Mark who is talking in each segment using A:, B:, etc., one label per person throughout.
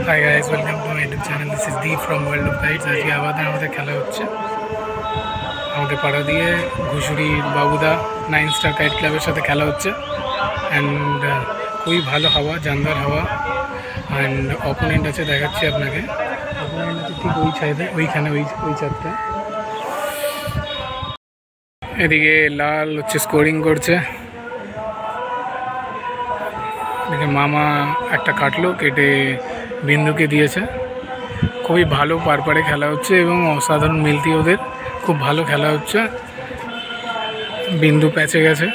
A: High guys, welcome to my YouTube channel. This is Deep from world of guides. আজকে আবার আমাদের খেলা হচ্ছে আমাদের পাড়া দিয়ে ঘুষুরির বাবুদা 9 স্টার কাইট ক্লাবের সাথে খেলা হচ্ছে। অ্যান্ড খুবই ভালো হাওয়া, জানদার হাওয়া। অ্যান্ড অপোনেন্ট আছে, দেখাচ্ছি আপনাকে। অপোনেন্ট আছে ঠিক ওই সাইডে, ওইখানে ওই চারটা। এদিকে লাল হচ্ছে স্কোরিং করছে। এদিকে মামা একটা কাটলো, কেটে বিন্দুকে দিয়েছে। খুবই ভালো পারপারে খেলা হচ্ছে এবং অসাধারণ মিলতি ওদের, খুব ভালো খেলা হচ্ছে। বিন্দু প্যাচে গেছে।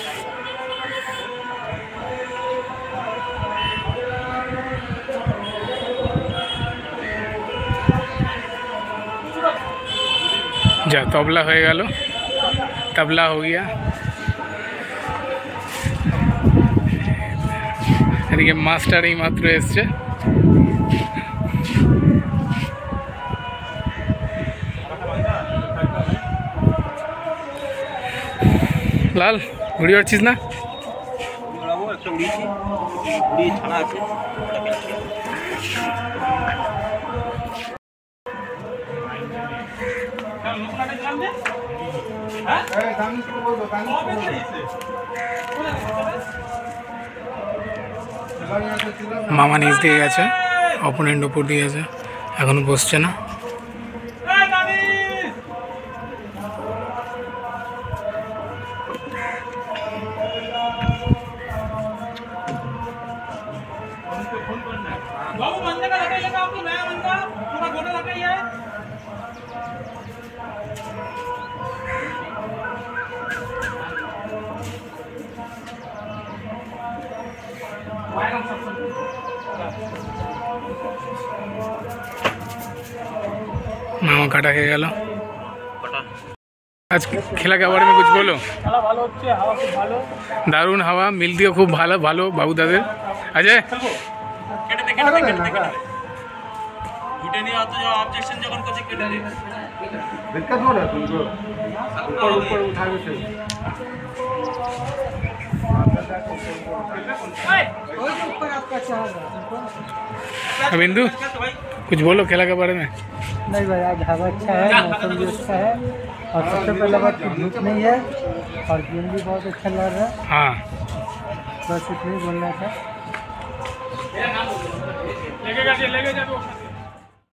A: যা তবলা হয়ে গেল, তবলা হো গিয়া। এদিকে মাস্টার এই মাত্র এসছে। লাল ঘুড়ি পাচ্ছিস না? মামা নিচ দিয়ে গেছে, অপোনেন্ট উপর দিয়ে গেছে, এখনো বসছে না।
B: बाबू बंदे का लगाइएगा, आपको नया बंदा पूरा गोटा लगाइए।
A: मामा काटा के गया। आज खेला के बारे में कुछ बोलो।
B: খেলা ভালো হচ্ছে, হাওয়া খুব ভালো,
A: दारुण हवा मिलती है, खूब भालो भालो बाबू दादे। अजय
B: কেটে দে কেটে দে কেটে দে উঠে নিয়ে আতো जो ऑब्जेक्शन যখন করছে কেটে দে।
C: दिक्कत हो रहा है तुमको, ऊपर ऊपर उठा के चलो।
A: बिंदु कुछ बोलो खेला के बारे में।
D: नहीं भाई, आज हवा अच्छा है, मौसम भी अच्छा है, और सबसे पहले बात की धूप नहीं है, और गेम भी बहुत अच्छा लग रहा है।
A: हाँ,
D: बस इतना ही बोलना था।
B: लेके जा